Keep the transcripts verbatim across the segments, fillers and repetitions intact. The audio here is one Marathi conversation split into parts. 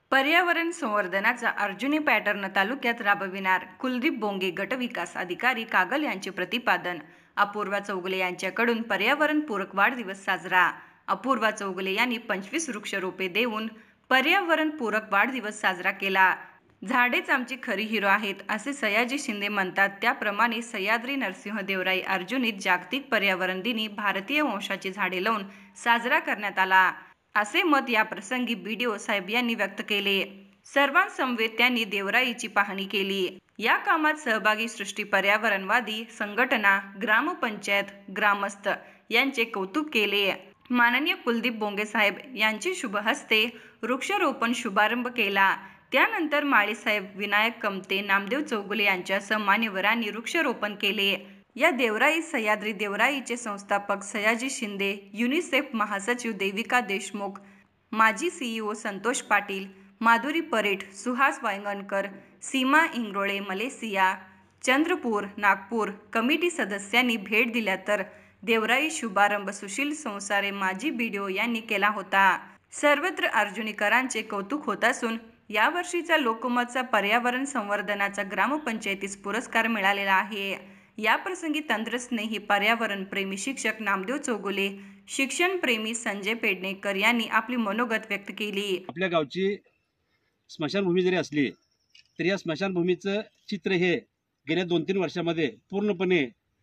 पर्यावरण संवर्धनाचा अर्जुनी पॅटर्न तालुक्यात राबविणार कुलदीप बोंगे गट विकास अधिकारी कागल यांचे प्रतिपादन. अपूर्वा चौगुले यांच्याकडून पर्यावरणपूरक वाढदिवस साजरा. अपूर्वा चौगुले यांनी पंचवीस वृक्षरोपे देऊन पर्यावरणपूरक वाढदिवस साजरा केला. झाडेच आमची खरी हिरो आहेत असे सयाजी शिंदे म्हणतात. त्याप्रमाणे सह्याद्री नरसिंह देवराई अर्जुनीत जागतिक पर्यावरण दिनी भारतीय वंशाची झाडे लावून साजरा करण्यात आला, असे मत याप्रसंगी बीडीओ साहेब यांनी व्यक्त केले. सर्वांसमवेत त्यांनी देवराईची पाहणी केली. या कामात सहभागी सृष्टी पर्यावरणवादी संघटना, ग्रामपंचायत, ग्रामस्थ यांचे कौतुक केले. माननीय कुलदीप बोंगे साहेब यांचे शुभ हस्ते वृक्षारोपण शुभारंभ केला. त्यानंतर माळीसाहेब, विनायक कमते, नामदेव चौगुले यांच्यासह मान्यवरांनी वृक्षारोपण केले. या देवराई सह्याद्री देवराईचे संस्थापक सयाजी शिंदे, युनिसेफ महासचिव देविका देशमुख, माजी CEO Santosh Patil, Madhuri Pareth, Suhas Wangankar, Seema Ingrole, Malaysia, Chandrapur, Nagpur committee सदस्यांनी भेट दिल्या. तर देवराई शुभारंभ सुशील संसारे माजी बीडीओ यांनी केला होता. सर्वत्र अर्जुनीकरांचे कौतुक होत असून यावर्षीचा लोकमतचा पर्यावरण संवर्धनाचा ग्रामपंचायतीस पुरस्कार मिळालेला आहे. याप्रसंगी तंत्रस्नेही पर्यावरणप्रेमी शिक्षक नामदेव चौगुले, शिक्षणप्रेमी संजय पेडणेकर यांनी आपली मनोगत व्यक्त केली. आपल्या गावची स्मशानभूमी जरी असली तरी या स्मशानभूमीचं चित्र हे गेल्या दोन तीन वर्षामध्ये पूर्णपणे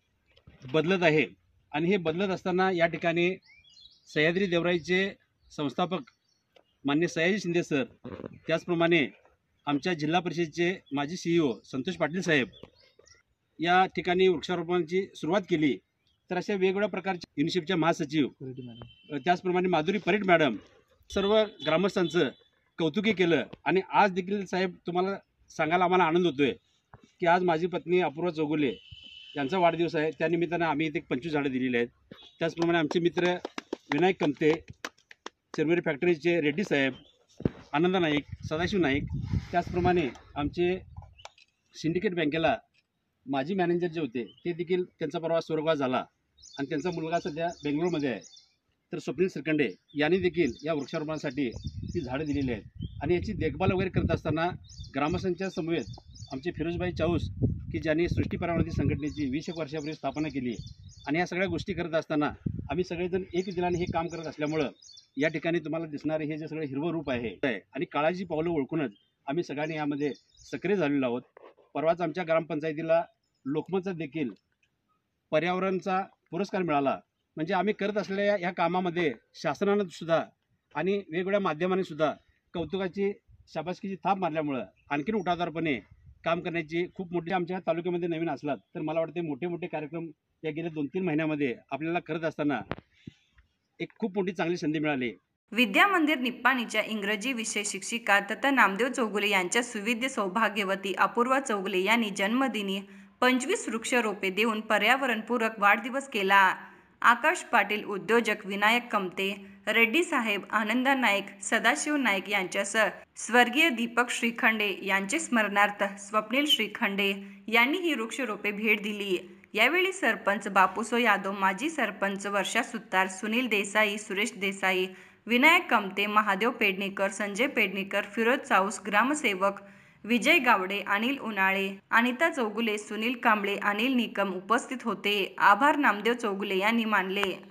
बदलत आहे. आणि हे बदलत असताना या ठिकाणी सह्याद्री देवराईचे संस्थापक मान्य सयाजी शिंदे सर, त्याचप्रमाणे आमच्या जिल्हा परिषदेचे माजी सीईओ संतोष पाटील साहेब या ठिकाणी वृक्षारोपणाची सुरुवात केली. तर अशा वेगवेगळ्या प्रकारच्या युनिसेफच्या महासचिव, त्याचप्रमाणे माधुरी परेठ मॅडम, सर्व ग्रामस्थांचं कौतुकी केलं. आणि आज देखील साहेब तुम्हाला सांगायला आम्हाला आनंद होतोय की आज माझी पत्नी अपूर्वा चौगुले यांचा वाढदिवस आहे. त्यानिमित्तानं आम्ही इथे पंचवीस झाडं दिलेली आहेत. त्याचप्रमाणे आमचे मित्र विनायक कमते, चिरमुरे फॅक्टरीचे रेड्डी साहेब, आनंद नाईक, सदाशिव नाईक, त्याचप्रमाणे आमचे सिंडिकेट बँकेला माजी मॅनेजर जे होते ते देखील, त्यांचा परवा स्वर्गवास झाला आणि त्यांचा मुलगा सध्या बेंगलोरमध्ये आहे. तर स्वप्नील श्रीखंडे यांनी देखील या वृक्षारोपणासाठी ती झाडं दिलेली आहेत. आणि याची देखभाल वगैरे करत असताना ग्रामस्थांच्या समवेत आमचे फिरोजभाई चाऊस, की ज्यांनी सृष्टी पर्यावरण संघटनेची वीस एक वर्षापूर्वी स्थापना केली. आणि या सगळ्या गोष्टी करत असताना आम्ही सगळेजण एक दिलाने हे काम करत असल्यामुळं या ठिकाणी तुम्हाला दिसणारे हे जे सगळे हिरवं रूप आहे आणि काळाची पावलं ओळखूनच आम्ही सगळ्यांनी यामध्ये सक्रिय झालेलो आहोत. परवाच आमच्या ग्रामपंचायतीला लोकमतचा देखील पर्यावरणचा पुरस्कार मिळाला. म्हणजे आम्ही करत असलेल्या ह्या कामामध्ये शासनानं सुद्धा आणि वेगवेगळ्या माध्यमांनी सुद्धा कौतुकाची, शाबासकीची थाप मारल्यामुळं आणखीन उठावदारपणे काम करण्याची खूप मोठी आमच्या तालुक्यामध्ये नवीन असलात तर मला वाटते मोठे मोठे कार्यक्रम या गेल्या दोन तीन महिन्यामध्ये आपल्याला करत असताना एक खूप मोठी चांगली संधी मिळाली. विद्या मंदिर निप्पाणीच्या इंग्रजी विषय शिक्षिका तथा नामदेव चौगुले यांच्या सुविद्य सौभाग्यवती अपूर्वा चौगुले यांनी जन्मदिनी पंचवीस वृक्षरोपे देऊन पर्यावरणपूरक वाढदिवस केला. आकाश पाटील, उद्योजक विनायक कमते, रेड्डी साहेब, आनंदा नाईक, सदाशिव नाईक यांच्यासह स्वर्गीय दीपक श्रीखंडे यांचे स्मरणार्थ स्वप्नील श्रीखंडे यांनी ही वृक्षरोपे भेट दिली. यावेळी सरपंच बापूसो यादव, माजी सरपंच वर्षा सुतार, सुनील देसाई, सुरेश देसाई, विनायक कमते, महादेव पेडणेकर, संजय पेडणेकर, फिरोज चाऊस, ग्रामसेवक विजय गावडे, अनिल उन्हाळे, अनिता चौगुले, सुनील कांबळे, अनिल निकम उपस्थित होते. आभार नामदेव चौगुले यांनी मानले.